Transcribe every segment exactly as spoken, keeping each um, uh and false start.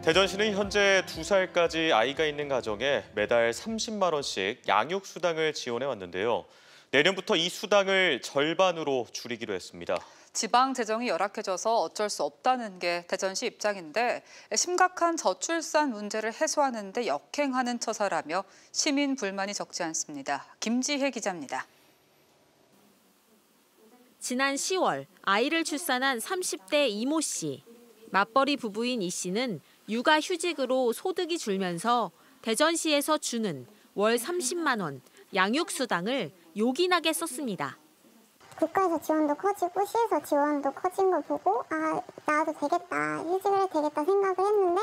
대전시는 현재 두 살까지 아이가 있는 가정에 매달 삼십만 원씩 양육수당을 지원해 왔는데요. 내년부터 이 수당을 절반으로 줄이기로 했습니다. 지방 재정이 열악해져서 어쩔 수 없다는 게 대전시 입장인데 심각한 저출산 문제를 해소하는 데 역행하는 처사라며 시민 불만이 적지 않습니다. 김지혜 기자입니다. 지난 시월 아이를 출산한 삼십 대 이모 씨. 맞벌이 부부인 이 씨는 육아휴직으로 소득이 줄면서 대전시에서 주는 월 삼십만 원 양육수당을 요긴하게 썼습니다. 국가에서 지원도 커지고 시에서 지원도 커진 걸 보고 아, 나도 되겠다, 휴직을 해도 되겠다 생각을 했는데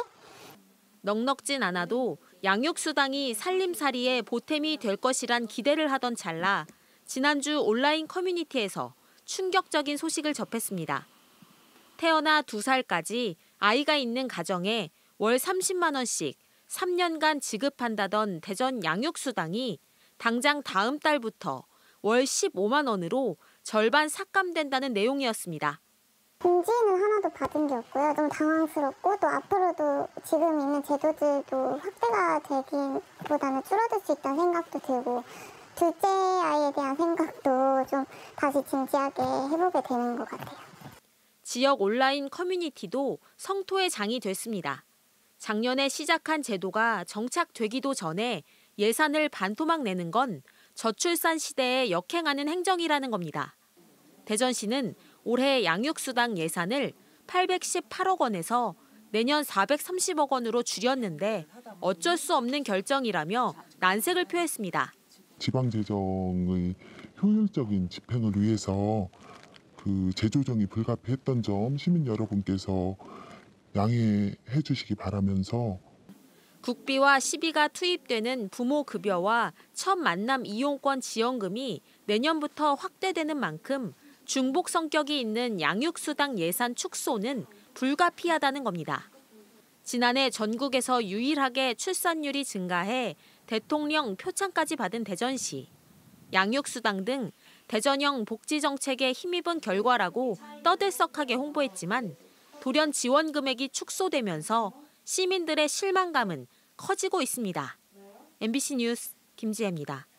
넉넉진 않아도 양육수당이 살림살이에 보탬이 될 것이란 기대를 하던 찰나 지난주 온라인 커뮤니티에서 충격적인 소식을 접했습니다. 태어나 두 살까지 아이가 있는 가정에 월 삼십만 원씩 삼 년간 지급한다던 대전 양육수당이 당장 다음 달부터 월 십오만 원으로 절반 삭감된다는 내용이었습니다. 공지는 하나도 받은 게 없고요. 너무 당황스럽고 또 앞으로도 지금 있는 제도들도 확대가 되기보다는 줄어들 수 있다는 생각도 들고 둘째 아이에 대한 생각도 좀 다시 진지하게 해보게 되는 것 같아요. 지역 온라인 커뮤니티도 성토의 장이 됐습니다. 작년에 시작한 제도가 정착되기도 전에 예산을 반토막 내는 건 저출산 시대에 역행하는 행정이라는 겁니다. 대전시는 올해 양육수당 예산을 팔백십팔억 원에서 내년 사백삼십억 원으로 줄였는데 어쩔 수 없는 결정이라며 난색을 표했습니다. 지방재정의 효율적인 집행을 위해서 그 재조정이 불가피했던 점 시민 여러분께서 양해해 주시기 바라면서 국비와 시비가 투입되는 부모 급여와 첫 만남 이용권 지원금이 내년부터 확대되는 만큼 중복 성격이 있는 양육수당 예산 축소는 불가피하다는 겁니다. 지난해 전국에서 유일하게 출산율이 증가해 대통령 표창까지 받은 대전시. 양육수당 등 대전형 복지정책에 힘입은 결과라고 떠들썩하게 홍보했지만 돌연 지원 금액이 축소되면서 시민들의 실망감은 커지고 있습니다. 엠비씨 뉴스 김지혜입니다.